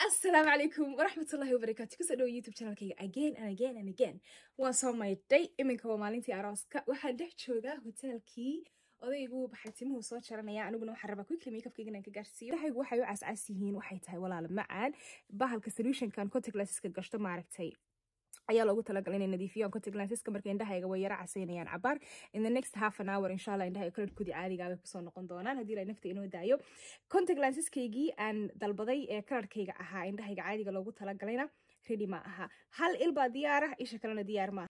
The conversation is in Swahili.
Assalamu alaikum warahmatullahi wabarakatuh. Kusoo dhawo YouTube channelkayga again and again and again. Waan soo maydhay iminka waa maalintii arooska. Waxaan dhex joogaa hotelkii odaygu baxay timuhu soo jaranaya aniguna waxaan rabaa quickly makeup-kayga inaan ka gaarsiiyo. Indhahaygu waxay u cascas yihiin waxay tahay walaal macaan. Bahalka solution-kan contact lenses-ka gashto maaragtay ayaa loogu talagalay inay nadiifiyaan contact lenses-ka marka indhahayga way yara casaynayaan cabaar. In the next half an hour inshallah indhahayga kalarkoodii caadiga ah bay kusoo noqon doonaan haddii la nafta inoo daayo. Contact lenses-kaygii aan dalbaday ee kalarkayga ahaa indhahayga caadiga loogu talagalayna ready ma aha. Hal il baa diyaar ah isha kalena diyaar ma